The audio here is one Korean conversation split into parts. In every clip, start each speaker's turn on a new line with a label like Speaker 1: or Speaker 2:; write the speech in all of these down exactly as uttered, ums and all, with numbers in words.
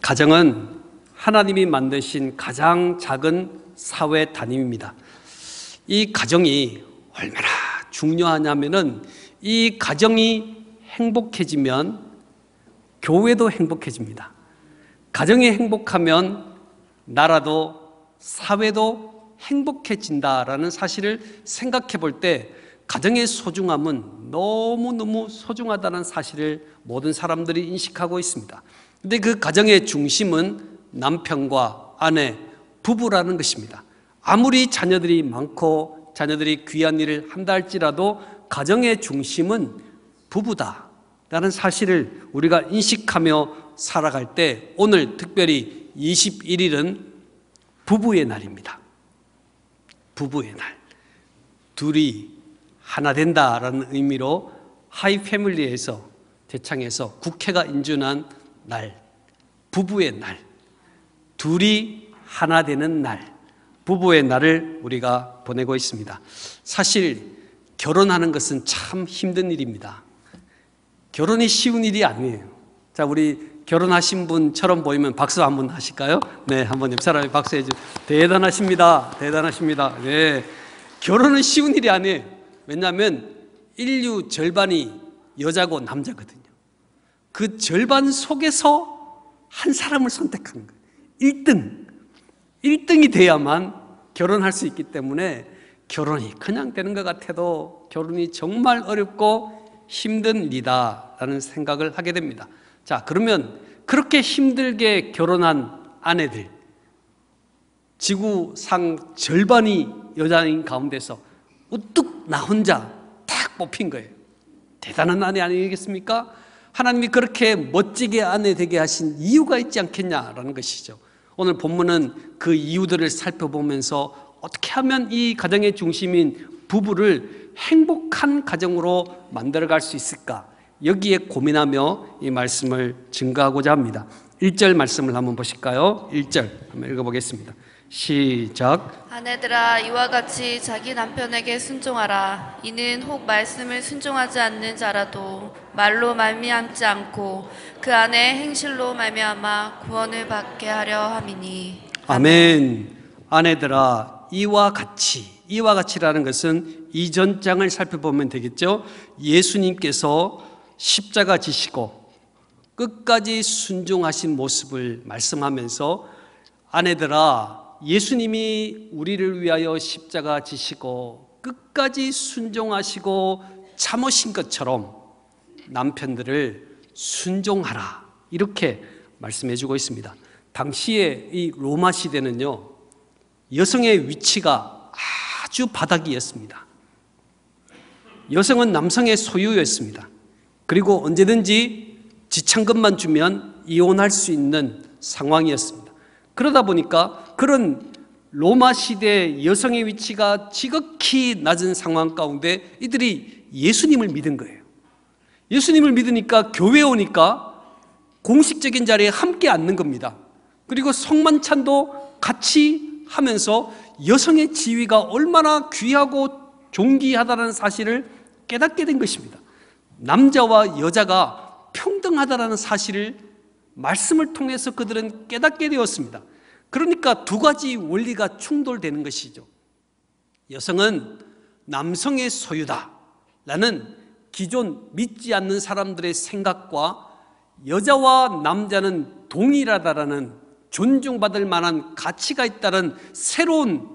Speaker 1: 가정은 하나님이 만드신 가장 작은 사회 단위입니다. 이 가정이 얼마나 중요하냐면은 이 가정이 행복해지면 교회도 행복해집니다. 가정이 행복하면 나라도 사회도 행복해진다라는 사실을 생각해 볼 때 가정의 소중함은 너무너무 소중하다는 사실을 모든 사람들이 인식하고 있습니다. 근데 그 가정의 중심은 남편과 아내, 부부라는 것입니다. 아무리 자녀들이 많고 자녀들이 귀한 일을 한다 할지라도 가정의 중심은 부부다라는 사실을 우리가 인식하며 살아갈 때 오늘 특별히 이십일 일은 부부의 날입니다. 부부의 날. 둘이 하나 된다라는 의미로 하이패밀리에서 제창에서 국회가 인준한 날, 부부의 날, 둘이 하나 되는 날, 부부의 날을 우리가 보내고 있습니다. 사실 결혼하는 것은 참 힘든 일입니다. 결혼이 쉬운 일이 아니에요. 자, 우리 결혼하신 분처럼 보이면 박수 한번 하실까요? 네, 한번 옆 사람이 박수해 주세요. 대단하십니다. 대단하십니다. 네, 결혼은 쉬운 일이 아니에요. 왜냐하면 인류 절반이 여자고 남자거든요. 그 절반 속에서 한 사람을 선택하는 거예요. 일 등. 일 등이 돼야만 결혼할 수 있기 때문에 결혼이 그냥 되는 것 같아도 결혼이 정말 어렵고 힘든 일이다라는 생각을 하게 됩니다. 자, 그러면 그렇게 힘들게 결혼한 아내들, 지구상 절반이 여자인 가운데서 우뚝 나 혼자 딱 뽑힌 거예요. 대단한 아내 아니겠습니까? 하나님이 그렇게 멋지게 아내 되게 하신 이유가 있지 않겠냐라는 것이죠. 오늘 본문은 그 이유들을 살펴보면서 어떻게 하면 이 가정의 중심인 부부를 행복한 가정으로 만들어갈 수 있을까? 여기에 고민하며 이 말씀을 증거하고자 합니다. 일 절 말씀을 한번 보실까요? 일 절 한번 읽어보겠습니다. 시작.
Speaker 2: 아내들아, 이와 같이 자기 남편에게 순종하라. 이는 혹 말씀을 순종하지 않는 자라도 말로 말미암지 않고 그 안에 행실로 말미암아 구원을 받게 하려 함이니.
Speaker 1: 아멘. 아내들아, 이와 같이, 이와 같이라는 것은 이전 장을 살펴보면 되겠죠. 예수님께서 십자가 지시고 끝까지 순종하신 모습을 말씀하면서 아내들아, 예수님이 우리를 위하여 십자가 지시고 끝까지 순종하시고 참으신 것처럼 남편들을 순종하라, 이렇게 말씀해 주고 있습니다. 당시에 이 로마 시대는요, 여성의 위치가 아주 바닥이었습니다. 여성은 남성의 소유였습니다. 그리고 언제든지 지참금만 주면 이혼할 수 있는 상황이었습니다. 그러다 보니까 그런 로마 시대 여성의 위치가 지극히 낮은 상황 가운데 이들이 예수님을 믿은 거예요. 예수님을 믿으니까 교회에 오니까 공식적인 자리에 함께 앉는 겁니다. 그리고 성만찬도 같이 하면서 여성의 지위가 얼마나 귀하고 존귀하다는 사실을 깨닫게 된 것입니다. 남자와 여자가 평등하다는 사실을 말씀을 통해서 그들은 깨닫게 되었습니다. 그러니까 두 가지 원리가 충돌되는 것이죠. 여성은 남성의 소유다라는 기존 믿지 않는 사람들의 생각과 여자와 남자는 동일하다라는 존중받을 만한 가치가 있다는 새로운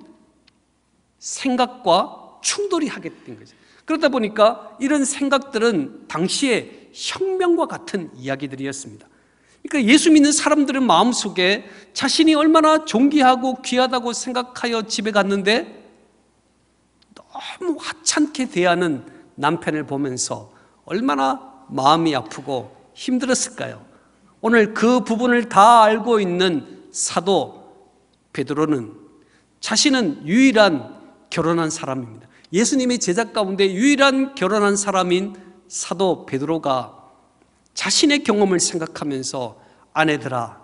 Speaker 1: 생각과 충돌이 하게 된 거죠. 그러다 보니까 이런 생각들은 당시에 혁명과 같은 이야기들이었습니다. 그러니까 예수 믿는 사람들의 마음속에 자신이 얼마나 존귀하고 귀하다고 생각하여 집에 갔는데 너무 하찮게 대하는 남편을 보면서 얼마나 마음이 아프고 힘들었을까요? 오늘 그 부분을 다 알고 있는 사도 베드로는 자신은 유일한 결혼한 사람입니다. 예수님의 제자 가운데 유일한 결혼한 사람인 사도 베드로가 자신의 경험을 생각하면서 아내들아,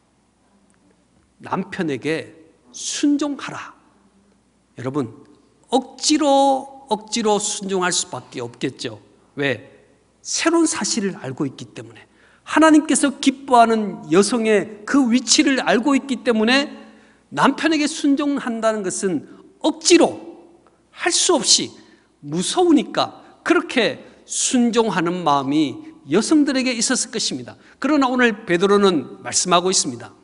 Speaker 1: 남편에게 순종하라. 여러분, 억지로 억지로 순종할 수밖에 없겠죠. 왜? 새로운 사실을 알고 있기 때문에. 하나님께서 기뻐하는 여성의 그 위치를 알고 있기 때문에 남편에게 순종한다는 것은 억지로 할 수 없이 무서우니까 그렇게 순종하는 마음이 여성들에게 있었을 것입니다. 그러나 오늘 베드로는 말씀하고 있습니다.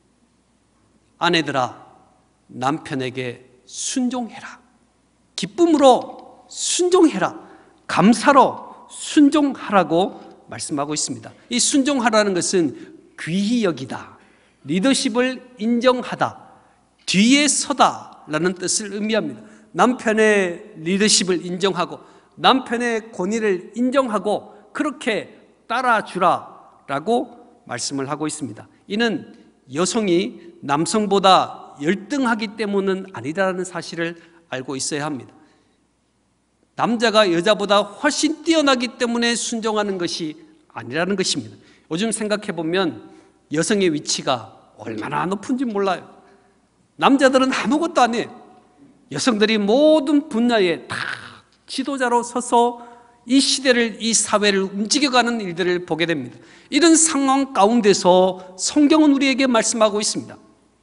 Speaker 1: 아내들아, 남편에게 순종해라. 기쁨으로 순종해라. 감사로 순종하라고 말씀하고 있습니다. 이 순종하라는 것은 귀히 여기다, 리더십을 인정하다, 뒤에 서다 라는 뜻을 의미합니다. 남편의 리더십을 인정하고 남편의 권위를 인정하고 그렇게 따라주라 라고 말씀을 하고 있습니다. 이는 여성이 남성보다 열등하기 때문은 아니다라는 사실을 알고 있어야 합니다. 남자가 여자보다 훨씬 뛰어나기 때문에 순종하는 것이 아니라는 것입니다. 요즘 생각해 보면 여성의 위치가 얼마나 높은지 몰라요. 남자들은 아무것도 안 해요. 여성들이 모든 분야에 다 지도자로 서서 이 시대를, 이 사회를 움직여가는 일들을 보게 됩니다. 이런 상황 가운데서 성경은 우리에게 말씀하고 있습니다.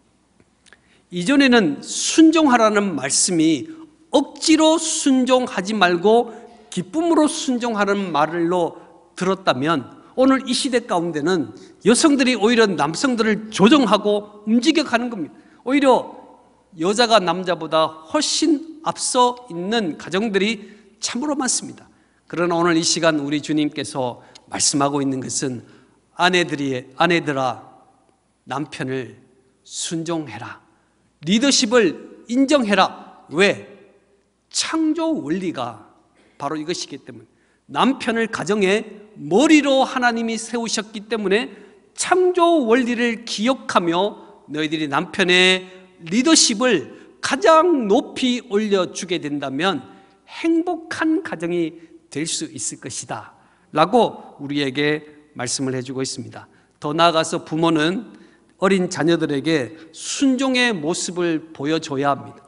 Speaker 1: 이전에는 순종하라는 말씀이 억지로 순종하지 말고 기쁨으로 순종하는 말로 들었다면 오늘 이 시대 가운데는 여성들이 오히려 남성들을 조정하고 움직여가는 겁니다. 오히려 여자가 남자보다 훨씬 앞서 있는 가정들이 참으로 많습니다. 그러나 오늘 이 시간 우리 주님께서 말씀하고 있는 것은 아내들이, 아내들아, 남편을 순종해라. 리더십을 인정해라. 왜? 창조 원리가 바로 이것이기 때문에, 남편을 가정의 머리로 하나님이 세우셨기 때문에 창조 원리를 기억하며 너희들이 남편의 리더십을 가장 높이 올려주게 된다면 행복한 가정이 될 수 있을 것이다 라고 우리에게 말씀을 해주고 있습니다. 더 나아가서 부모는 어린 자녀들에게 순종의 모습을 보여줘야 합니다.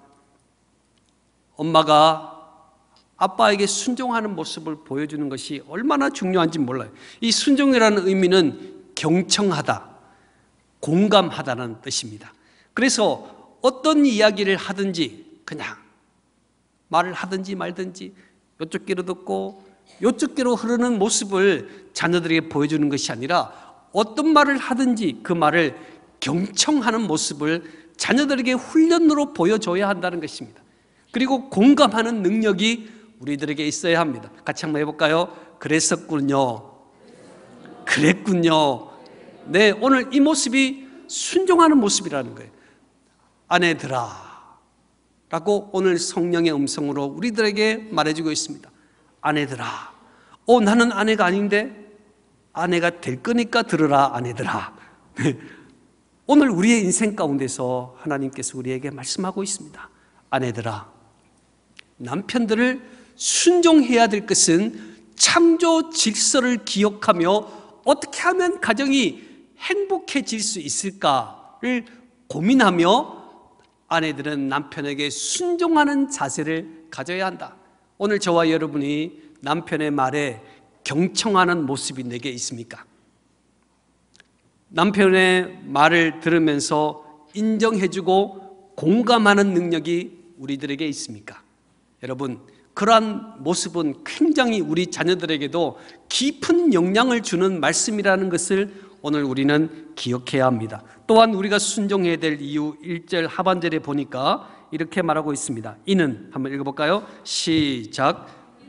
Speaker 1: 엄마가 아빠에게 순종하는 모습을 보여주는 것이 얼마나 중요한지 몰라요. 이 순종이라는 의미는 경청하다, 공감하다는 뜻입니다. 그래서 어떤 이야기를 하든지 그냥 말을 하든지 말든지 이쪽 귀로 듣고 이쪽 귀로 흐르는 모습을 자녀들에게 보여주는 것이 아니라 어떤 말을 하든지 그 말을 경청하는 모습을 자녀들에게 훈련으로 보여줘야 한다는 것입니다. 그리고 공감하는 능력이 우리들에게 있어야 합니다. 같이 한번 해볼까요? 그랬었군요. 그랬군요. 네, 오늘 이 모습이 순종하는 모습이라는 거예요. 아내들아 라고 오늘 성령의 음성으로 우리들에게 말해주고 있습니다. 아내들아, 어 나는 아내가 아닌데 아내가 될 거니까 들으라 아내들아. 네. 오늘 우리의 인생 가운데서 하나님께서 우리에게 말씀하고 있습니다. 아내들아, 남편들을 순종해야 될 것은 창조 질서를 기억하며 어떻게 하면 가정이 행복해질 수 있을까를 고민하며 아내들은 남편에게 순종하는 자세를 가져야 한다. 오늘 저와 여러분이 남편의 말에 경청하는 모습이 내게 있습니까? 남편의 말을 들으면서 인정해주고 공감하는 능력이 우리들에게 있습니까? 여러분, 그러한 모습은 굉장히 우리 자녀들에게도 깊은 영향을 주는 말씀이라는 것을 오늘 우리는 기억해야 합니다. 또한 우리가 순종해야 될 이유 일 절 하반절에 보니까 이렇게 말하고 있습니다. 이는 한번 읽어볼까요? 시작.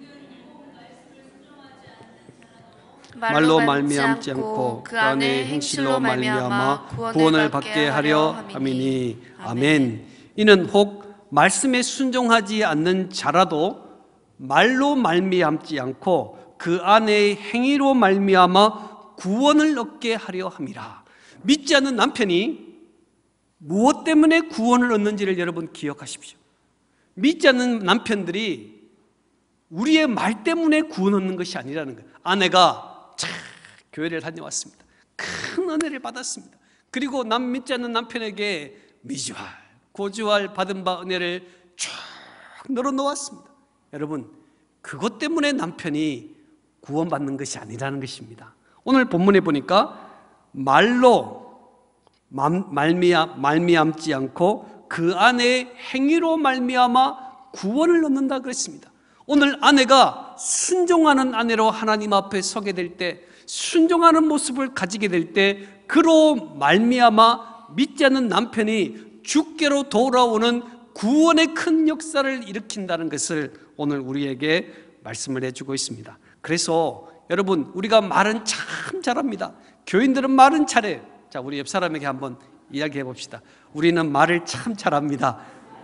Speaker 2: 말로 말미암지 않고 그 안에 행실로 말미암아
Speaker 1: 구원을 받게 하려 함이니. 아멘. 이는 혹 말씀에 순종하지 않는 자라도 말로 말미암지 않고 그 안에 행위로 말미암아 구원을 얻게 하려 함이라. 믿지 않는 남편이 무엇 때문에 구원을 얻는지를 여러분 기억하십시오. 믿지 않는 남편들이 우리의 말 때문에 구원 얻는 것이 아니라는 거예요. 아내가 참 교회를 다녀왔습니다. 큰 은혜를 받았습니다. 그리고 남 믿지 않는 남편에게 미주알, 고주알 받은 바 은혜를 쫙 늘어놓았습니다. 여러분, 그것 때문에 남편이 구원받는 것이 아니라는 것입니다. 오늘 본문에 보니까 말로 말미암, 말미암지 않고 그 아내의 행위로 말미암아 구원을 얻는다 그랬습니다. 오늘 아내가 순종하는 아내로 하나님 앞에 서게 될 때, 순종하는 모습을 가지게 될 때, 그로 말미암아 믿지 않는 남편이 주께로 돌아오는 구원의 큰 역사를 일으킨다는 것을 오늘 우리에게 말씀을 해주고 있습니다. 그래서 여러분, 우리가 말은 참 잘합니다. 교인들은 말은 잘해요. 자, 우리 옆 사람에게 한번 이야기해 봅시다. 우리는 말을 참 잘합니다.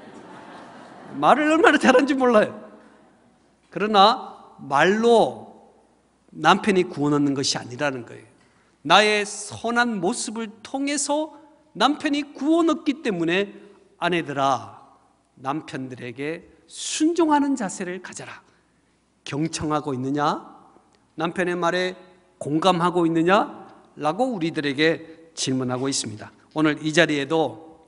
Speaker 1: 말을 얼마나 잘하는지 몰라요. 그러나 말로 남편이 구원 얻는 것이 아니라는 거예요. 나의 선한 모습을 통해서 남편이 구원 얻기 때문에 아내들아, 남편들에게 순종하는 자세를 가져라. 경청하고 있느냐? 남편의 말에 공감하고 있느냐? 라고 우리들에게 질문하고 있습니다. 오늘 이 자리에도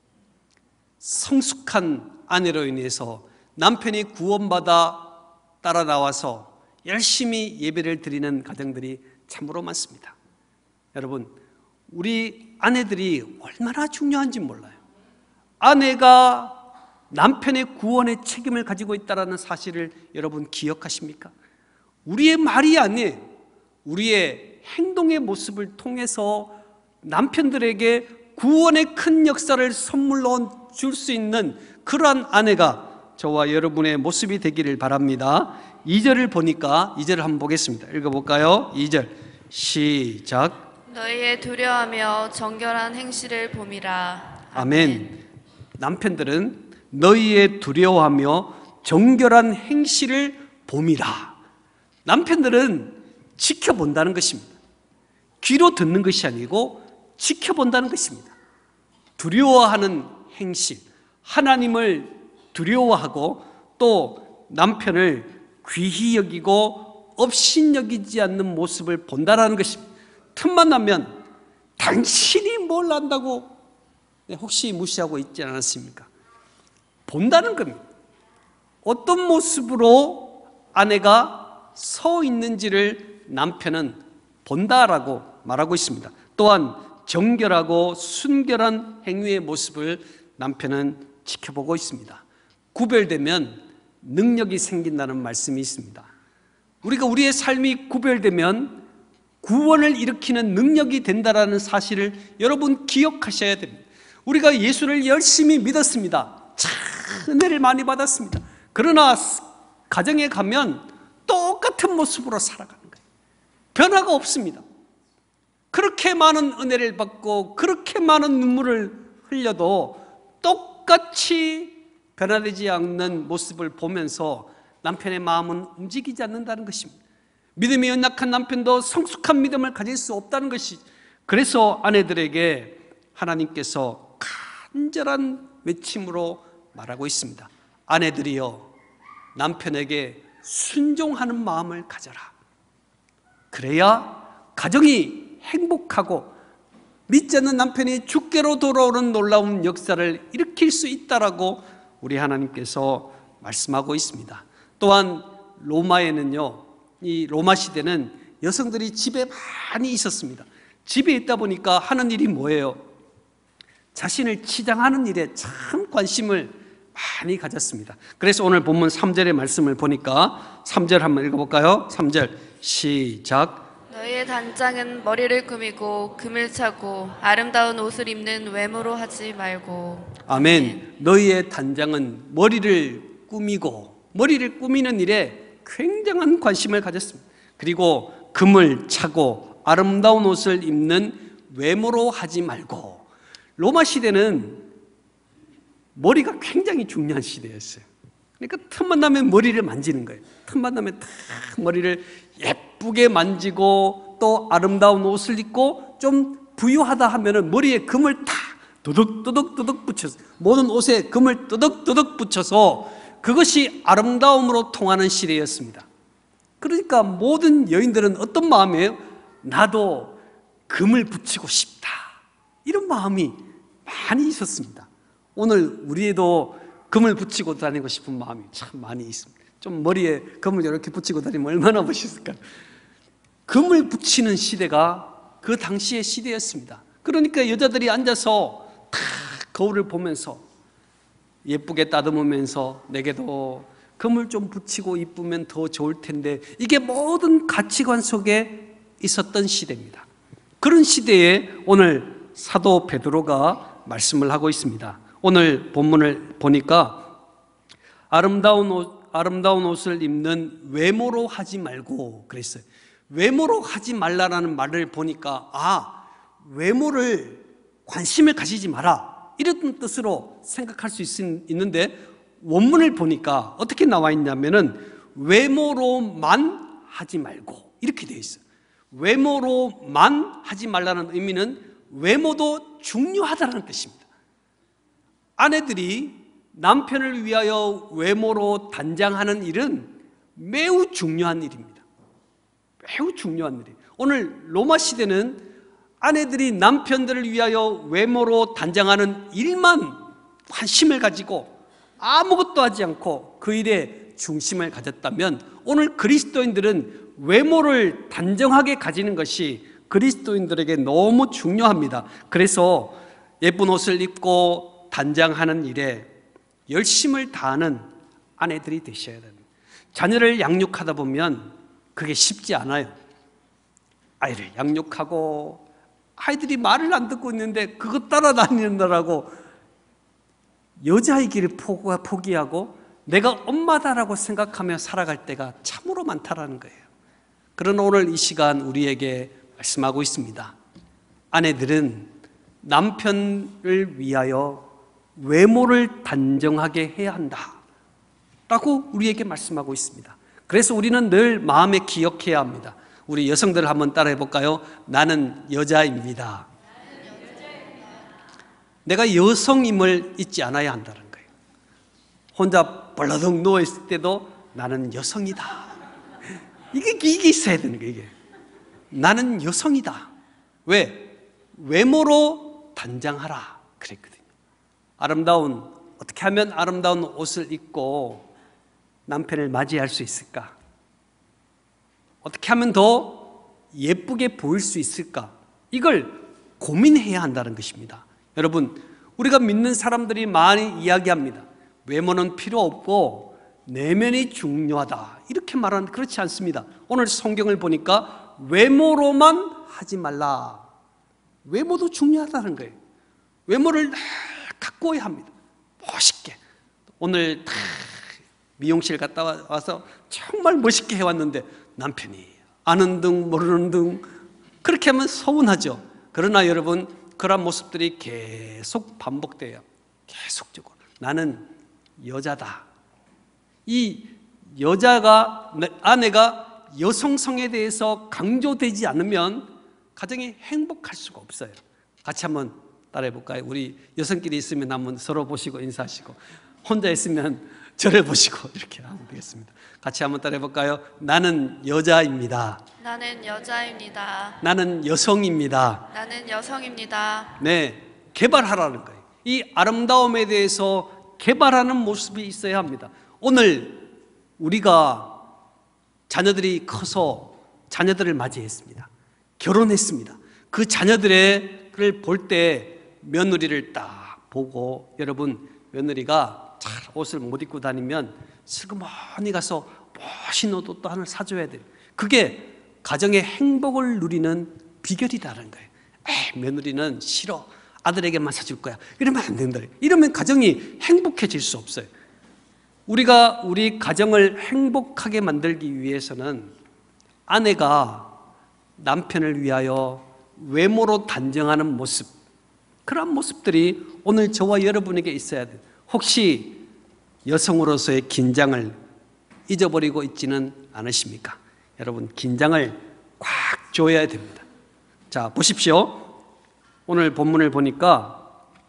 Speaker 1: 성숙한 아내로 인해서 남편이 구원받아 따라 나와서 열심히 예배를 드리는 가정들이 참으로 많습니다. 여러분, 우리 아내들이 얼마나 중요한지 몰라요. 아내가 남편의 구원의 책임을 가지고 있다는 사실을 여러분 기억하십니까? 우리의 말이 아니에요. 우리의 행동의 모습을 통해서 남편들에게 구원의 큰 역사를 선물로 줄 수 있는 그러한 아내가 저와 여러분의 모습이 되기를 바랍니다. 이 절을 보니까 이 절을 한번 보겠습니다. 읽어볼까요? 이 절 시작.
Speaker 2: 너희의 두려워하며 정결한 행실을 봄이라.
Speaker 1: 아멘.
Speaker 2: 아멘.
Speaker 1: 남편들은 너희의 두려워하며 정결한 행실을 봄이라. 남편들은 지켜본다는 것입니다. 귀로 듣는 것이 아니고 지켜본다는 것입니다. 두려워하는 행실, 하나님을 두려워하고 또 남편을 귀히 여기고 업신여기지 않는 모습을 본다는 것입니다. 틈만 나면 당신이 뭘 안다고 혹시 무시하고 있지 않았습니까? 본다는 겁니다. 어떤 모습으로 아내가 서 있는지를 남편은 본다라고 말하고 있습니다. 또한 정결하고 순결한 행위의 모습을 남편은 지켜보고 있습니다. 구별되면 능력이 생긴다는 말씀이 있습니다. 우리가 우리의 삶이 구별되면 구원을 일으키는 능력이 된다는 사실을 여러분 기억하셔야 됩니다. 우리가 예수를 열심히 믿었습니다. 참 은혜를 많이 받았습니다. 그러나 가정에 가면 똑같은 모습으로 살아가는 거예요. 변화가 없습니다. 그렇게 많은 은혜를 받고 그렇게 많은 눈물을 흘려도 똑같이 변화되지 않는 모습을 보면서 남편의 마음은 움직이지 않는다는 것입니다. 믿음이 연약한 남편도 성숙한 믿음을 가질 수 없다는 것이, 그래서 아내들에게 하나님께서 간절한 외침으로 말하고 있습니다. 아내들이여, 남편에게 순종하는 마음을 가져라. 그래야 가정이 행복하고 믿지 않는 남편이 주께로 돌아오는 놀라운 역사를 일으킬 수 있다라고 우리 하나님께서 말씀하고 있습니다. 또한 로마에는요, 이 로마 시대는 여성들이 집에 많이 있었습니다. 집에 있다 보니까 하는 일이 뭐예요? 자신을 치장하는 일에 참 관심을 많이 가졌습니다. 그래서 오늘 본문 삼 절의 말씀을 보니까 삼 절 한번 읽어볼까요? 삼 절 시작.
Speaker 2: 너희의 단장은 머리를 꾸미고 금을 차고 아름다운 옷을 입는 외모로 하지 말고.
Speaker 1: 아멘. 너희의 단장은 머리를 꾸미고, 머리를 꾸미는 일에 굉장한 관심을 가졌습니다. 그리고 금을 차고 아름다운 옷을 입는 외모로 하지 말고. 로마 시대는 머리가 굉장히 중요한 시대였어요. 그러니까 틈만 나면 머리를 만지는 거예요. 틈만 나면 탁 머리를 예쁘게 만지고 또 아름다운 옷을 입고 좀 부유하다 하면은 머리에 금을 탁 두둑두둑두둑 붙여서, 모든 옷에 금을 두둑두둑 붙여서 그것이 아름다움으로 통하는 시대였습니다. 그러니까 모든 여인들은 어떤 마음이에요? 나도 금을 붙이고 싶다, 이런 마음이 많이 있었습니다. 오늘 우리에도 금을 붙이고 다니고 싶은 마음이 참 많이 있습니다. 좀 머리에 금을 이렇게 붙이고 다니면 얼마나 멋있을까요? 금을 붙이는 시대가 그 당시의 시대였습니다. 그러니까 여자들이 앉아서 탁 거울을 보면서 예쁘게 따듬으면서 내게도 금을 좀 붙이고 이쁘면 더 좋을 텐데, 이게 모든 가치관 속에 있었던 시대입니다. 그런 시대에 오늘 사도 베드로가 말씀을 하고 있습니다. 오늘 본문을 보니까 아름다운 옷, 아름다운 옷을 입는 외모로 하지 말고 그랬어요. 외모로 하지 말라라는 말을 보니까 아, 외모를 관심을 가지지 마라 이런 뜻으로 생각할 수 있, 있는데 원문을 보니까 어떻게 나와 있냐면은 외모로만 하지 말고 이렇게 되어 있어요. 외모로만 하지 말라는 의미는 외모도 중요하다는 뜻입니다. 아내들이 남편을 위하여 외모로 단장하는 일은 매우 중요한 일입니다. 매우 중요한 일이에요. 오늘 로마 시대는 아내들이 남편들을 위하여 외모로 단장하는 일만 관심을 가지고 아무것도 하지 않고 그 일에 중심을 가졌다면, 오늘 그리스도인들은 외모를 단정하게 가지는 것이 그리스도인들에게 너무 중요합니다. 그래서 예쁜 옷을 입고 단장하는 일에 열심을 다하는 아내들이 되셔야 됩니다. 자녀를 양육하다 보면 그게 쉽지 않아요. 아이를 양육하고 아이들이 말을 안 듣고 있는데 그것 따라다니느라고 여자이기를 포기하고 내가 엄마다라고 생각하며 살아갈 때가 참으로 많다라는 거예요. 그러나 오늘 이 시간 우리에게 말씀하고 있습니다. 아내들은 남편을 위하여 외모를 단정하게 해야 한다 라고 우리에게 말씀하고 있습니다. 그래서 우리는 늘 마음에 기억해야 합니다. 우리 여성들 한번 따라해 볼까요? 나는 여자입니다. 내가 여성임을 잊지 않아야 한다는 거예요. 혼자 벌러덩 누워있을 때도 나는 여성이다. 이게, 이게 있어야 되는 거예요. 이게. 나는 여성이다. 왜? 외모로 단장하라 그랬거든요. 아름다운, 어떻게 하면 아름다운 옷을 입고 남편을 맞이할 수 있을까? 어떻게 하면 더 예쁘게 보일 수 있을까? 이걸 고민해야 한다는 것입니다. 여러분, 우리가 믿는 사람들이 많이 이야기합니다. 외모는 필요 없고 내면이 중요하다 이렇게 말하는데 그렇지 않습니다. 오늘 성경을 보니까 외모로만 하지 말라. 외모도 중요하다는 거예요. 외모를 가꿔야 합니다. 멋있게. 오늘 다 미용실 갔다 와서 정말 멋있게 해왔는데 남편이 아는 등 모르는 등 그렇게 하면 서운하죠. 그러나 여러분, 그런 모습들이 계속 반복돼요. 계속적으로 나는 여자다. 이 여자가, 아내가 여성성에 대해서 강조되지 않으면 가정이 행복할 수가 없어요. 같이 한번 따라해 볼까요? 우리 여성끼리 있으면 한번 서로 보시고 인사하시고, 혼자 있으면 저를 보시고 이렇게 하면 되겠습니다. 같이 한번 따라해 볼까요? 나는 여자입니다.
Speaker 2: 나는 여자입니다.
Speaker 1: 나는 여성입니다.
Speaker 2: 나는 여성입니다.
Speaker 1: 네, 개발하라는 거예요. 이 아름다움에 대해서 개발하는 모습이 있어야 합니다. 오늘 우리가 자녀들이 커서 자녀들을 맞이했습니다. 결혼했습니다. 그 자녀들을 볼 때 며느리를 딱 보고, 여러분, 며느리가 잘 옷을 못 입고 다니면 슬그머니 가서 멋있는 옷도 하나 사줘야 돼요. 그게 가정의 행복을 누리는 비결이라는 거예요. 에이, 며느리는 싫어. 아들에게만 사줄 거야. 이러면 안 된다. 이러면 가정이 행복해질 수 없어요. 우리가 우리 가정을 행복하게 만들기 위해서는 아내가 남편을 위하여 외모로 단정하는 모습, 그런 모습들이 오늘 저와 여러분에게 있어야 돼요. 혹시 여성으로서의 긴장을 잊어버리고 있지는 않으십니까? 여러분, 긴장을 꽉 줘야 됩니다. 자, 보십시오. 오늘 본문을 보니까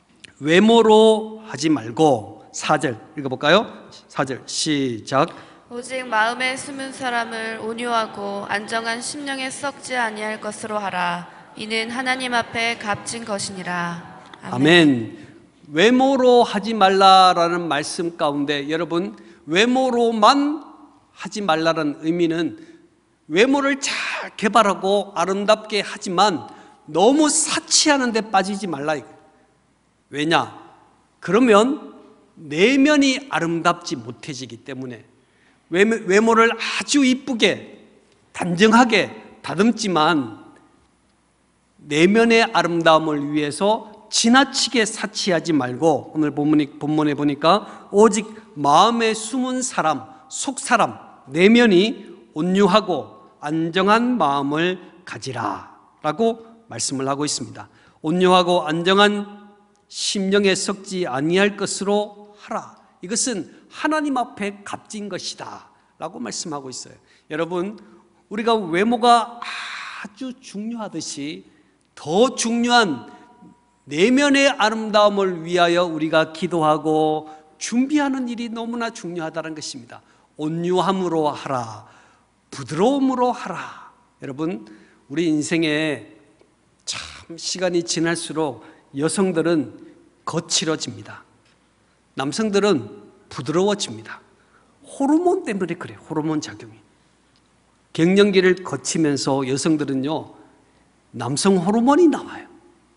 Speaker 1: 외모로 하지 말고, 사 절 읽어볼까요? 사 절 시작.
Speaker 2: 오직 마음에 숨은 사람을 온유하고 안정한 심령에 썩지 아니할 것으로 하라. 이는 하나님 앞에 값진 것이니라. 아멘.
Speaker 1: 아멘. 외모로 하지 말라라는 말씀 가운데 여러분, 외모로만 하지 말라는 의미는 외모를 잘 개발하고 아름답게 하지만 너무 사치하는 데 빠지지 말라 이거예요. 왜냐? 그러면 내면이 아름답지 못해지기 때문에 외모를 아주 이쁘게 단정하게 다듬지만 내면의 아름다움을 위해서 지나치게 사치하지 말고, 오늘 본문에 보니까 오직 마음에 숨은 사람, 속 사람, 내면이 온유하고 안정한 마음을 가지라 라고 말씀을 하고 있습니다. 온유하고 안정한 심령에 썩지 아니할 것으로 하라. 이것은 하나님 앞에 값진 것이다 라고 말씀하고 있어요. 여러분, 우리가 외모가 아주 중요하듯이 더 중요한 내면의 아름다움을 위하여 우리가 기도하고 준비하는 일이 너무나 중요하다는 것입니다. 온유함으로 하라, 부드러움으로 하라. 여러분, 우리 인생에 참 시간이 지날수록 여성들은 거칠어집니다. 남성들은 부드러워집니다. 호르몬 때문에 그래요. 호르몬 작용이. 갱년기를 거치면서 여성들은요, 남성 호르몬이 나와요.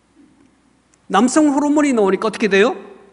Speaker 1: 남성 호르몬이 나오니까 어떻게 돼요?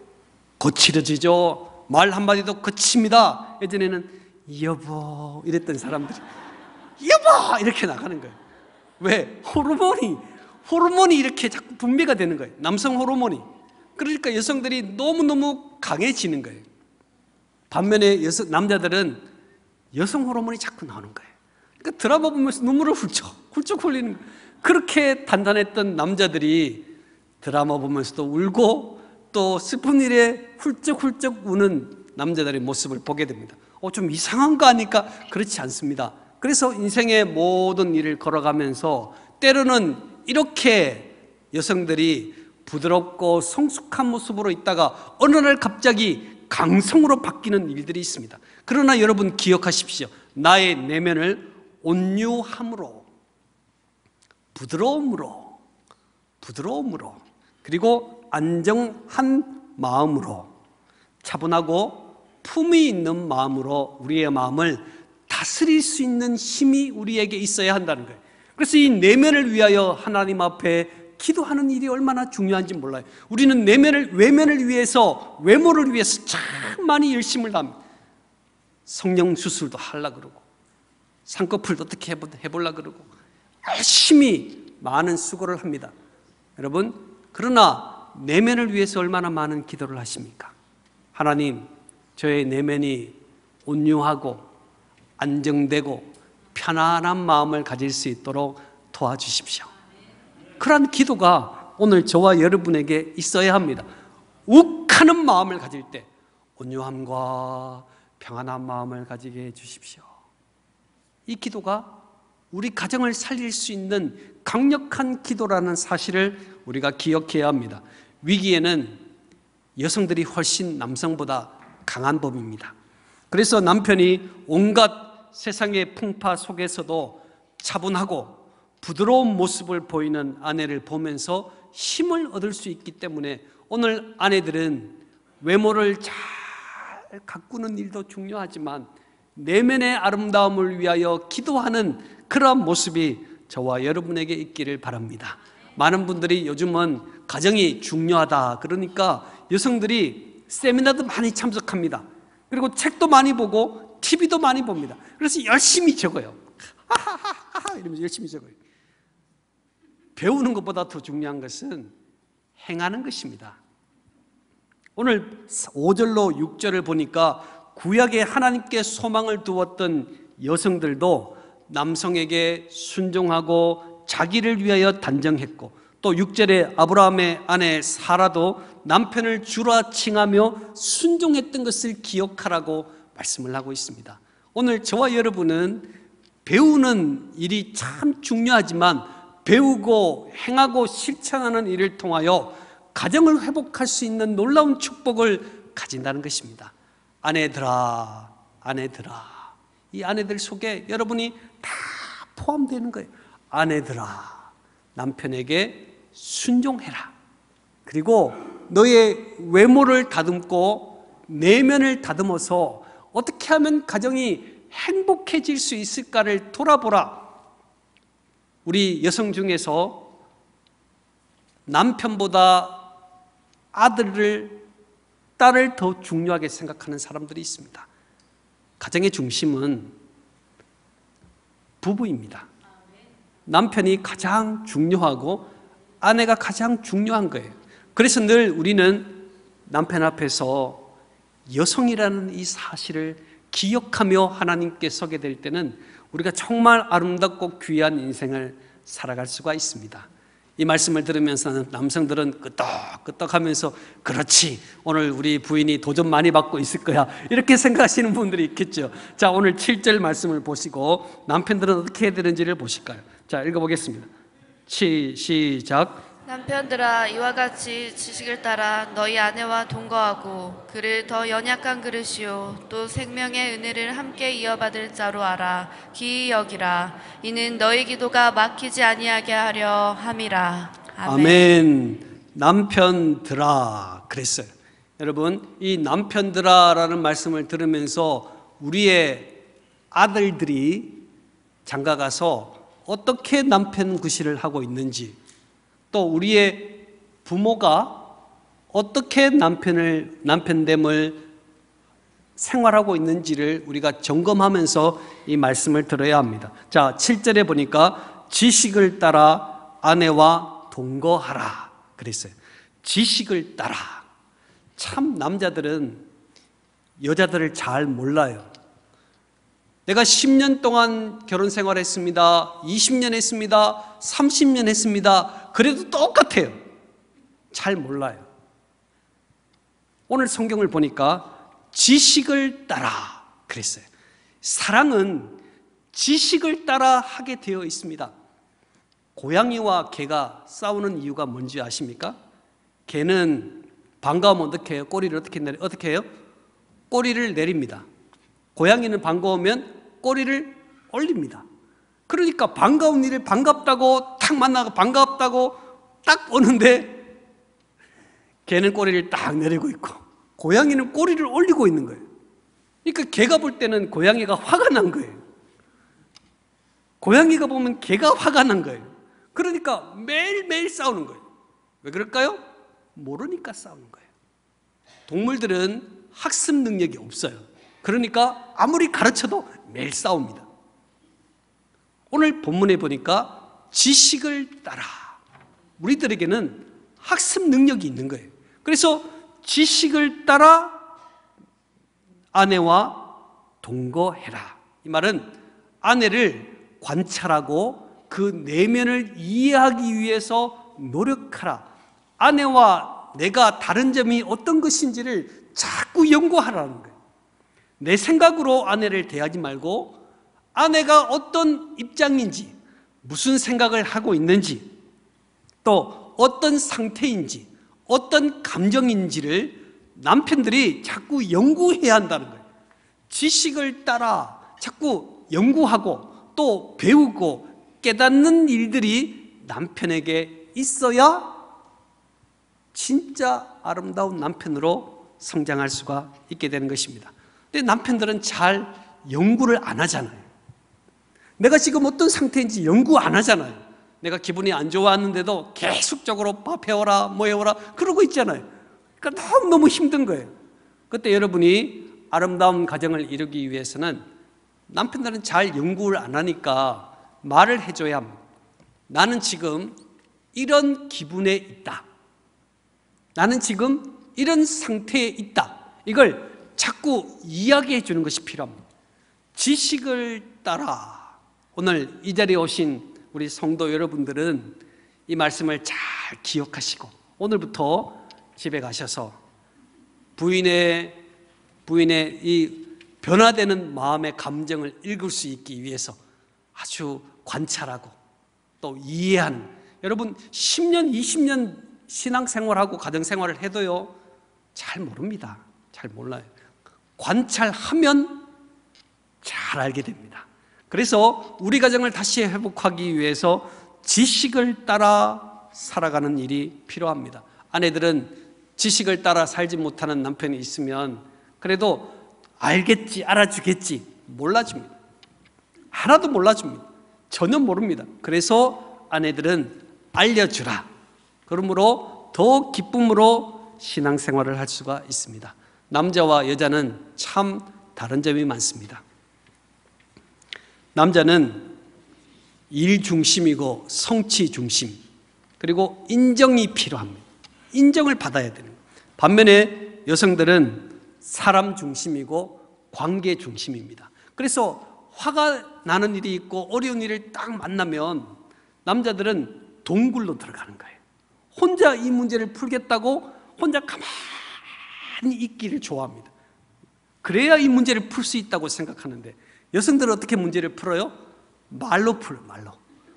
Speaker 1: 거칠어지죠. 말 한마디도 거칩니다. 예전에는 여보 이랬던 사람들이 여보 이렇게 나가는 거예요. 왜? 호르몬이 호르몬이 이렇게 자꾸 분비가 되는 거예요. 남성 호르몬이. 그러니까 여성들이 너무너무 강해지는 거예요. 반면에 여성, 남자들은 여성 호르몬이 자꾸 나오는 거예요. 그러니까 드라마 보면서 눈물을 훌쩍 훌쩍 흘리는 거예요. 그렇게 단단했던 남자들이 드라마 보면서도 울고 또 슬픈 일에 훌쩍훌쩍 우는 남자들의 모습을 보게 됩니다. 어, 좀 이상한 거 아닐까? 그렇지 않습니다. 그래서 인생의 모든 일을 걸어가면서 때로는 이렇게 여성들이 부드럽고 성숙한 모습으로 있다가 어느 날 갑자기 강성으로 바뀌는 일들이 있습니다. 그러나 여러분 기억하십시오. 나의 내면을 온유함으로, 부드러움으로, 부드러움으로, 그리고 안정한 마음으로, 차분하고 품위 있는 마음으로 우리의 마음을 다스릴 수 있는 힘이 우리에게 있어야 한다는 거예요. 그래서 이 내면을 위하여 하나님 앞에 기도하는 일이 얼마나 중요한지 몰라요. 우리는 내면을, 외면을 위해서, 외모를 위해서 참 많이 열심을 합니다. 성형 수술도 하려고 그러고, 쌍꺼풀도 어떻게 해보려고 그러고, 열심히 많은 수고를 합니다. 여러분, 그러나 내면을 위해서 얼마나 많은 기도를 하십니까? 하나님, 저의 내면이 온유하고 안정되고 편안한 마음을 가질 수 있도록 도와주십시오. 그런 기도가 오늘 저와 여러분에게 있어야 합니다. 욱하는 마음을 가질 때 온유함과 평안한 마음을 가지게 해주십시오. 이 기도가 우리 가정을 살릴 수 있는 강력한 기도라는 사실을 우리가 기억해야 합니다. 위기에는 여성들이 훨씬 남성보다 강한 법입니다. 그래서 남편이 온갖 세상의 풍파 속에서도 차분하고 부드러운 모습을 보이는 아내를 보면서 힘을 얻을 수 있기 때문에 오늘 아내들은 외모를 잘 가꾸는 일도 중요하지만 내면의 아름다움을 위하여 기도하는 그러한 모습이 저와 여러분에게 있기를 바랍니다. 많은 분들이 요즘은 가정이 중요하다 그러니까 여성들이 세미나도 많이 참석합니다. 그리고 책도 많이 보고 티비도 많이 봅니다. 그래서 열심히 적어요. 하하하하 이러면서 열심히 적어요. 배우는 것보다 더 중요한 것은 행하는 것입니다. 오늘 오 절로 육 절을 보니까 구약에 하나님께 소망을 두었던 여성들도 남성에게 순종하고 자기를 위하여 단정했고, 또 육 절에 아브라함의 아내 사라도 남편을 주라 칭하며 순종했던 것을 기억하라고 말씀을 하고 있습니다. 오늘 저와 여러분은 배우는 일이 참 중요하지만 배우고 행하고 실천하는 일을 통하여 가정을 회복할 수 있는 놀라운 축복을 가진다는 것입니다. 아내들아, 아내들아, 이 아내들 속에 여러분이 다 포함되는 거예요. 아내들아, 남편에게 순종해라. 그리고 너의 외모를 다듬고 내면을 다듬어서 어떻게 하면 가정이 행복해질 수 있을까를 돌아보라. 우리 여성 중에서 남편보다 아들을, 딸을 더 중요하게 생각하는 사람들이 있습니다. 가정의 중심은 부부입니다. 남편이 가장 중요하고 아내가 가장 중요한 거예요. 그래서 늘 우리는 남편 앞에서 여성이라는 이 사실을 기억하며 하나님께 서게 될 때는 우리가 정말 아름답고 귀한 인생을 살아갈 수가 있습니다. 이 말씀을 들으면서 남성들은 끄떡끄떡하면서 그렇지, 오늘 우리 부인이 도전 많이 받고 있을 거야, 이렇게 생각하시는 분들이 있겠죠. 자, 오늘 칠 절 말씀을 보시고 남편들은 어떻게 해야 되는지를 보실까요? 자, 읽어보겠습니다. 시, 시작.
Speaker 2: 남편들아, 이와 같이 지식을 따라 너희 아내와 동거하고 그를 더 연약한 그릇이요 또 생명의 은혜를 함께 이어받을 자로 알아 기이 여기라. 이는 너희 기도가 막히지 아니하게 하려 함이라. 아멘.
Speaker 1: 아멘. 남편들아 그랬어요. 여러분, 이 남편들아라는 말씀을 들으면서 우리의 아들들이 장가가서 어떻게 남편 구실을 하고 있는지, 또 우리의 부모가 어떻게 남편을, 남편됨을 생활하고 있는지를 우리가 점검하면서 이 말씀을 들어야 합니다. 자, 칠 절에 보니까 지식을 따라 아내와 동거하라 그랬어요. 지식을 따라. 참 남자들은 여자들을 잘 몰라요. 내가 십 년 동안 결혼 생활했습니다. 이십 년 했습니다. 삼십 년 했습니다. 그래도 똑같아요. 잘 몰라요. 오늘 성경을 보니까 지식을 따라 그랬어요. 사랑은 지식을 따라 하게 되어 있습니다. 고양이와 개가 싸우는 이유가 뭔지 아십니까? 개는 반가우면 어떻게 해요? 꼬리를 어떻게 내려, 어떻게 해요? 꼬리를 내립니다. 고양이는 반가우면 꼬리를 올립니다. 그러니까 반가운 일을 반갑다고 탁 만나고 반갑다고 딱 오는데 개는 꼬리를 딱 내리고 있고 고양이는 꼬리를 올리고 있는 거예요. 그러니까 개가 볼 때는 고양이가 화가 난 거예요. 고양이가 보면 개가 화가 난 거예요. 그러니까 매일매일 싸우는 거예요. 왜 그럴까요? 모르니까 싸우는 거예요. 동물들은 학습 능력이 없어요. 그러니까 아무리 가르쳐도 매일 싸웁니다. 오늘 본문에 보니까 지식을 따라, 우리들에게는 학습 능력이 있는 거예요. 그래서 지식을 따라 아내와 동거해라. 이 말은 아내를 관찰하고 그 내면을 이해하기 위해서 노력하라. 아내와 내가 다른 점이 어떤 것인지를 자꾸 연구하라는 거예요. 내 생각으로 아내를 대하지 말고 아내가 어떤 입장인지, 무슨 생각을 하고 있는지, 또 어떤 상태인지, 어떤 감정인지를 남편들이 자꾸 연구해야 한다는 거예요. 지식을 따라 자꾸 연구하고 또 배우고 깨닫는 일들이 남편에게 있어야 진짜 아름다운 남편으로 성장할 수가 있게 되는 것입니다. 근데 남편들은 잘 연구를 안 하잖아요. 내가 지금 어떤 상태인지 연구 안 하잖아요. 내가 기분이 안 좋았는데도 계속적으로 밥 해오라 뭐 해오라 그러고 있잖아요. 그러니까 너무너무 힘든 거예요. 그때 여러분이 아름다운 가정을 이루기 위해서는 남편들은 잘 연구를 안 하니까 말을 해줘야 합니다. 나는 지금 이런 기분에 있다. 나는 지금 이런 상태에 있다. 이걸 자꾸 이야기해 주는 것이 필요합니다. 지식을 따라. 오늘 이 자리에 오신 우리 성도 여러분들은 이 말씀을 잘 기억하시고 오늘부터 집에 가셔서 부인의 부인의 이 변화되는 마음의 감정을 읽을 수 있기 위해서 아주 관찰하고 또 이해하는, 여러분 십 년, 이십 년 신앙생활하고 가정생활을 해도요 잘 모릅니다. 잘 몰라요. 관찰하면 잘 알게 됩니다. 그래서 우리 가정을 다시 회복하기 위해서 지식을 따라 살아가는 일이 필요합니다. 아내들은 지식을 따라 살지 못하는 남편이 있으면 그래도 알겠지, 알아주겠지, 몰라줍니다. 하나도 몰라줍니다. 전혀 모릅니다. 그래서 아내들은 알려주라. 그러므로 더 기쁨으로 신앙생활을 할 수가 있습니다. 남자와 여자는 참 다른 점이 많습니다. 남자는 일 중심이고 성취 중심, 그리고 인정이 필요합니다. 인정을 받아야 되는 거예요. 반면에 여성들은 사람 중심이고 관계 중심입니다. 그래서 화가 나는 일이 있고 어려운 일을 딱 만나면 남자들은 동굴로 들어가는 거예요. 혼자 이 문제를 풀겠다고 혼자 가만히 있기를 좋아합니다. 그래야 이 문제를 풀 수 있다고 생각하는데, 여성들은 어떻게 문제를 풀어요? 말로 풀어요. 말로.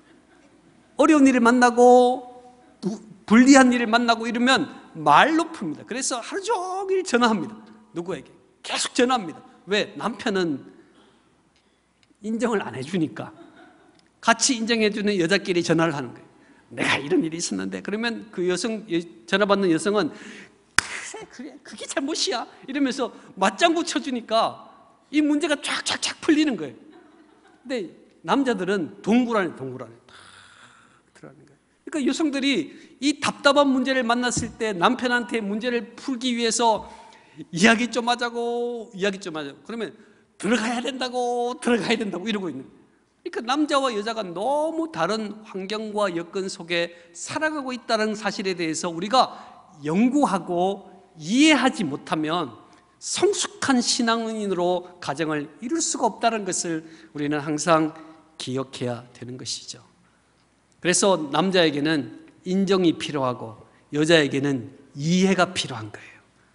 Speaker 1: 어려운 일을 만나고 불리한 일을 만나고 이러면 말로 풉니다. 그래서 하루 종일 전화합니다. 누구에게? 계속 전화합니다. 왜? 남편은 인정을 안 해주니까. 같이 인정해주는 여자끼리 전화를 하는 거예요. 내가 이런 일이 있었는데, 그러면 그 여성, 전화 받는 여성은 그래 그래 그게 잘못이야 이러면서 맞장구 쳐주니까 이 문제가 쫙쫙쫙 풀리는 거예요. 근데 남자들은 동굴 안에 동굴 안에 탁 들어가는 거예요. 그러니까 여성들이 이 답답한 문제를 만났을 때 남편한테 문제를 풀기 위해서 이야기 좀 하자고 이야기 좀 하자고 그러면 들어가야 된다고 들어가야 된다고 이러고 있는 거예요. 그러니까 남자와 여자가 너무 다른 환경과 여건 속에 살아가고 있다는 사실에 대해서 우리가 연구하고 이해하지 못하면 성숙한 신앙인으로 가정을 이룰 수가 없다는 것을 우리는 항상 기억해야 되는 것이죠. 그래서 남자에게는 인정이 필요하고 여자에게는 이해가 필요한 거예요.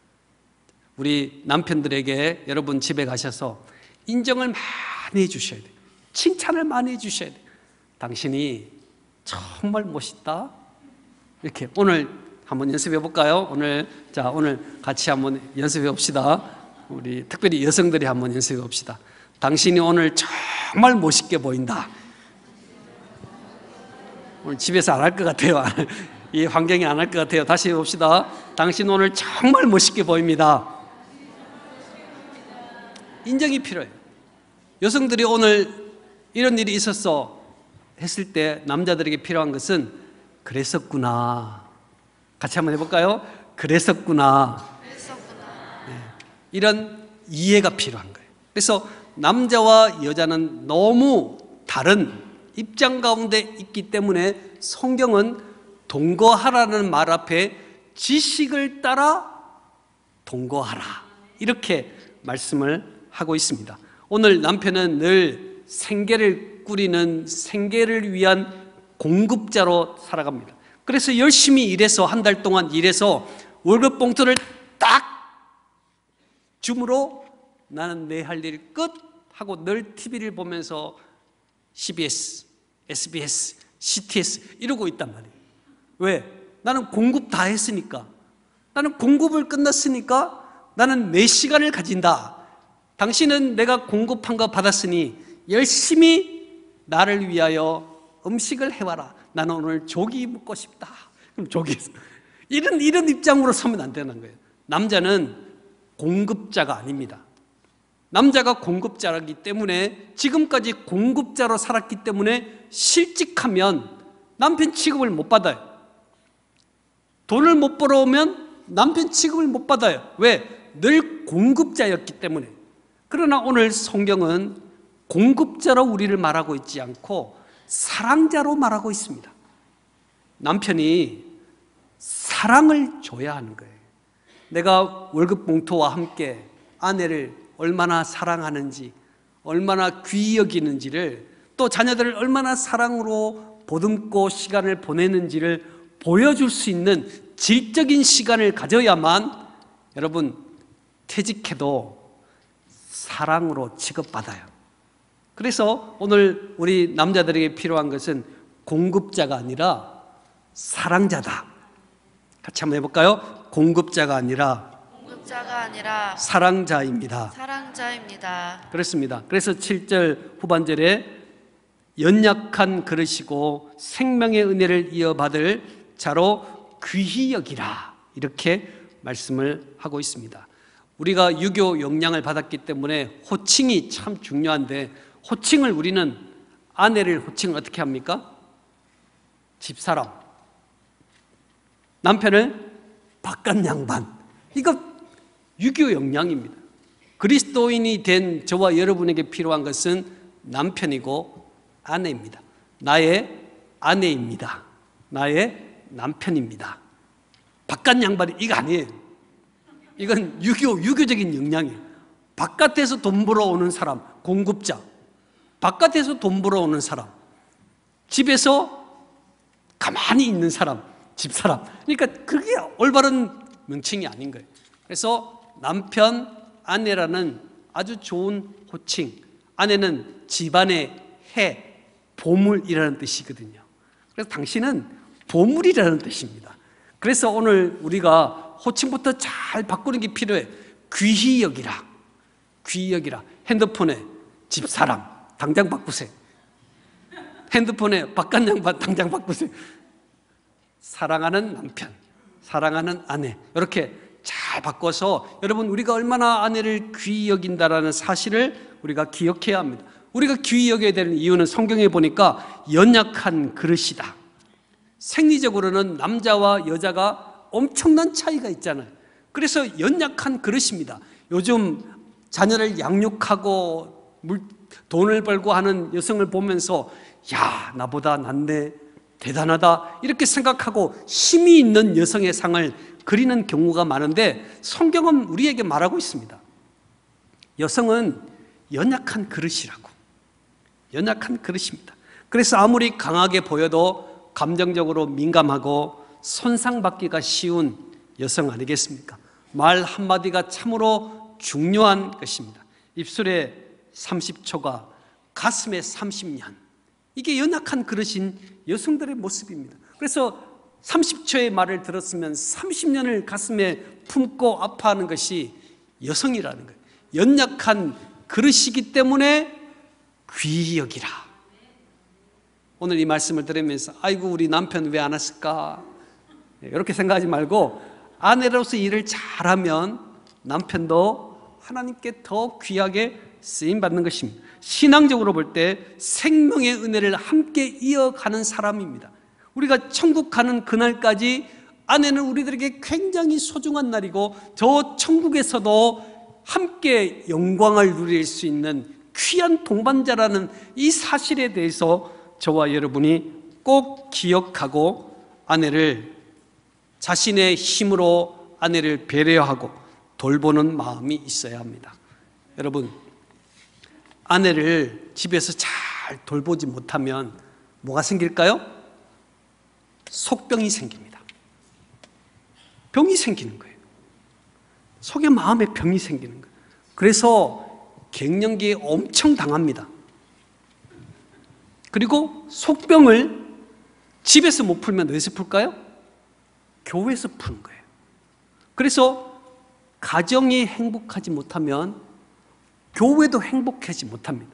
Speaker 1: 우리 남편들에게 여러분 집에 가셔서 인정을 많이 해주셔야 돼요. 칭찬을 많이 해주셔야 돼요. 당신이 정말 멋있다. 이렇게 오늘 한번 연습해 볼까요? 오늘 자 오늘 같이 한번 연습해 봅시다. 우리 특별히 여성들이 한번 연습해 봅시다. 당신이 오늘 정말 멋있게 보인다. 오늘 집에서 안 할 것 같아요. 이 환경이 안 할 것 같아요. 다시 해봅시다. 당신 오늘 정말 멋있게 보입니다. 인정이 필요해요. 여성들이 오늘 이런 일이 있었어 했을 때 남자들에게 필요한 것은 그랬었구나. 같이 한번 해볼까요? 그랬었구나.
Speaker 2: 그랬었구나.
Speaker 1: 네. 이런 이해가 필요한 거예요. 그래서 남자와 여자는 너무 다른 입장 가운데 있기 때문에 성경은 동거하라는 말 앞에 지식을 따라 동거하라 이렇게 말씀을 하고 있습니다. 오늘 남편은 늘 생계를 꾸리는 생계를 위한 공급자로 살아갑니다. 그래서 열심히 일해서 한 달 동안 일해서 월급 봉투를 딱 줌으로 나는 내 할 일 끝 하고 늘 티비를 보면서 씨비에스, 에스비에스, 씨티에스 이러고 있단 말이에요. 왜? 나는 공급 다 했으니까. 나는 공급을 끝났으니까 나는 내 시간을 가진다. 당신은 내가 공급한 거 받았으니 열심히 나를 위하여 음식을 해와라. 나는 오늘 조기 먹고 싶다. 그럼 조기. 이런, 이런 입장으로 서면 안 되는 거예요. 남자는 공급자가 아닙니다. 남자가 공급자라기 때문에 지금까지 공급자로 살았기 때문에 실직하면 남편 취급을 못 받아요. 돈을 못 벌어오면 남편 취급을 못 받아요. 왜? 늘 공급자였기 때문에. 그러나 오늘 성경은 공급자로 우리를 말하고 있지 않고 사랑자로 말하고 있습니다. 남편이 사랑을 줘야 하는 거예요. 내가 월급 봉투와 함께 아내를 얼마나 사랑하는지, 얼마나 귀히 여기는지를, 또 자녀들을 얼마나 사랑으로 보듬고 시간을 보내는지를 보여줄 수 있는 질적인 시간을 가져야만 여러분 퇴직해도 사랑으로 취급받아요. 그래서 오늘 우리 남자들에게 필요한 것은 공급자가 아니라 사랑자다. 같이 한번 해볼까요? 공급자가 아니라
Speaker 2: 공급자가 아니라
Speaker 1: 사랑자입니다.
Speaker 2: 사랑자입니다.
Speaker 1: 그렇습니다. 그래서 칠 절 후반절에 연약한 그릇이고 생명의 은혜를 이어받을 자로 귀히 여기라 이렇게 말씀을 하고 있습니다. 우리가 유교 영향을 받았기 때문에 호칭이 참 중요한데, 호칭을 우리는 아내를 호칭을 어떻게 합니까? 집사람, 남편을 바깥 양반. 이거 유교 영향입니다. 그리스도인이 된 저와 여러분에게 필요한 것은 남편이고 아내입니다. 나의 아내입니다. 나의 남편입니다. 바깥 양반이 이거 아니에요. 이건 유교, 유교적인 영향이에요. 바깥에서 돈 벌어오는 사람, 공급자. 바깥에서 돈 벌어오는 사람. 집에서 가만히 있는 사람, 집사람. 그러니까 그게 올바른 명칭이 아닌 거예요. 그래서 남편, 아내라는 아주 좋은 호칭. 아내는 집안의 해, 보물이라는 뜻이거든요. 그래서 당신은 보물이라는 뜻입니다. 그래서 오늘 우리가 호칭부터 잘 바꾸는 게 필요해. 귀히 여기라. 귀히 여기라. 핸드폰에 집사람 당장 바꾸세요. 핸드폰에 바깥 양반 당장 바꾸세요. 사랑하는 남편, 사랑하는 아내, 이렇게 잘 바꿔서 여러분, 우리가 얼마나 아내를 귀히 여긴다라는 사실을 우리가 기억해야 합니다. 우리가 귀히 여겨야 되는 이유는 성경에 보니까 연약한 그릇이다. 생리적으로는 남자와 여자가 엄청난 차이가 있잖아요. 그래서 연약한 그릇입니다. 요즘 자녀를 양육하고 돈을 벌고 하는 여성을 보면서 야, 나보다 낫네, 대단하다, 이렇게 생각하고 힘이 있는 여성의 상을 그리는 경우가 많은데, 성경은 우리에게 말하고 있습니다. 여성은 연약한 그릇이라고. 연약한 그릇입니다. 그래서 아무리 강하게 보여도 감정적으로 민감하고 손상받기가 쉬운 여성 아니겠습니까? 말 한마디가 참으로 중요한 것입니다. 입술에 삼십 초가 가슴에 삼십 년. 이게 연약한 그릇인 여성들의 모습입니다. 그래서 삼십 초의 말을 들었으면 삼십 년을 가슴에 품고 아파하는 것이 여성이라는 거예요. 연약한 그릇이기 때문에 귀히 여기라. 오늘 이 말씀을 들으면서 아이고, 우리 남편 왜 안 왔을까, 이렇게 생각하지 말고 아내로서 일을 잘하면 남편도 하나님께 더 귀하게 쓰임받는 것입니다. 신앙적으로 볼 때 생명의 은혜를 함께 이어가는 사람입니다. 우리가 천국 가는 그날까지 아내는 우리들에게 굉장히 소중한 날이고, 저 천국에서도 함께 영광을 누릴 수 있는 귀한 동반자라는 이 사실에 대해서 저와 여러분이 꼭 기억하고, 아내를 자신의 힘으로 아내를 배려하고 돌보는 마음이 있어야 합니다. 여러분, 아내를 집에서 잘 돌보지 못하면 뭐가 생길까요? 속병이 생깁니다. 병이 생기는 거예요. 속에 마음에 병이 생기는 거예요. 그래서 갱년기에 엄청 당합니다. 그리고 속병을 집에서 못 풀면 어디서 풀까요? 교회에서 푸는 거예요. 그래서 가정이 행복하지 못하면 교회도 행복하지 못합니다.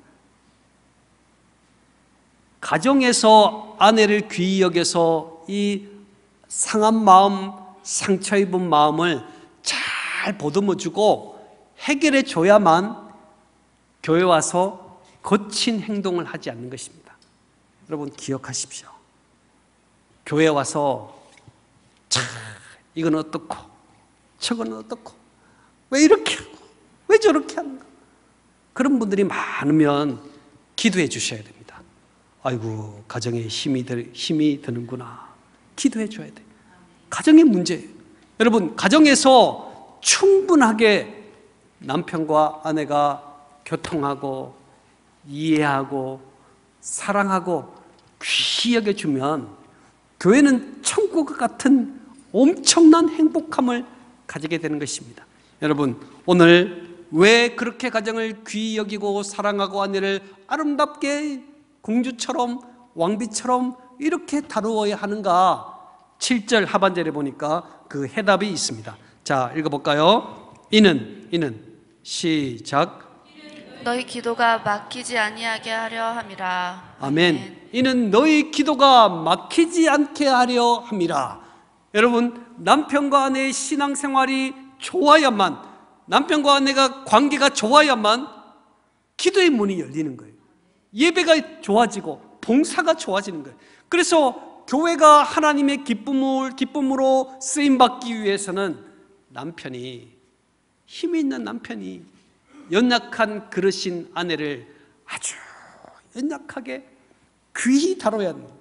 Speaker 1: 가정에서 아내를 귀히 여겨서 이 상한 마음, 상처 입은 마음을 잘 보듬어주고 해결해 줘야만 교회 와서 거친 행동을 하지 않는 것입니다. 여러분, 기억하십시오. 교회 와서 참 이건 어떻고 저건 어떻고 왜 이렇게 하고 왜 저렇게 하는가, 그런 분들이 많으면 기도해 주셔야 됩니다. 아이고, 가정에 힘이, 들, 힘이 드는구나. 기도해 줘야 돼요. 가정의 문제예요. 여러분, 가정에서 충분하게 남편과 아내가 교통하고 이해하고 사랑하고 귀히 여겨주면 교회는 천국 같은 엄청난 행복함을 가지게 되는 것입니다. 여러분, 오늘 왜 그렇게 가정을 귀히 여기고 사랑하고 아내를 아름답게 공주처럼 왕비처럼 이렇게 다루어야 하는가? 칠 절 하반절에 보니까 그 해답이 있습니다. 자, 읽어볼까요? 이는 이는 시작.
Speaker 2: 너희 기도가 막히지 아니하게 하려 함이라.
Speaker 1: 아멘. 이는 너희 기도가 막히지 않게 하려 함이라. 여러분, 남편과 아내의 신앙생활이 좋아야만 남편과 아내가 관계가 좋아야만 기도의 문이 열리는 거예요. 예배가 좋아지고 봉사가 좋아지는 거예요. 그래서 교회가 하나님의 기쁨을, 기쁨으로 쓰임받기 위해서는 남편이, 힘이 있는 남편이 연약한 그릇인 아내를 아주 연약하게 귀히 다뤄야 합니다.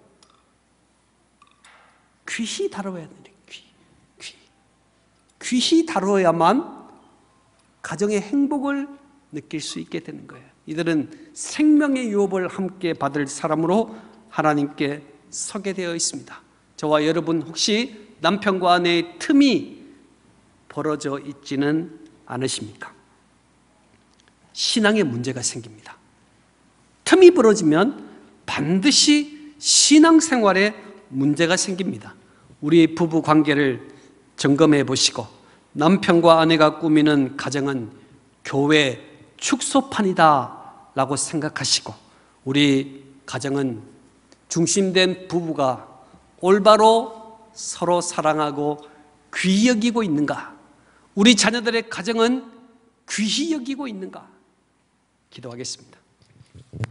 Speaker 1: 귀히 다뤄야 합니다. 귀, 귀. 귀히 다뤄야만 가정의 행복을 느낄 수 있게 되는 거예요. 이들은 생명의 유업을 함께 받을 사람으로 하나님께 서게 되어 있습니다. 저와 여러분 혹시 남편과 아내의 틈이 벌어져 있지는 않으십니까? 신앙에 문제가 생깁니다. 틈이 벌어지면 반드시 신앙생활에 문제가 생깁니다. 우리 부부 관계를 점검해 보시고 남편과 아내가 꾸미는 가정은 교회 축소판이다 라고 생각하시고 우리 가정은 중심된 부부가 올바로 서로 사랑하고 귀히 여기고 있는가? 우리 자녀들의 가정은 귀히 여기고 있는가? 기도하겠습니다.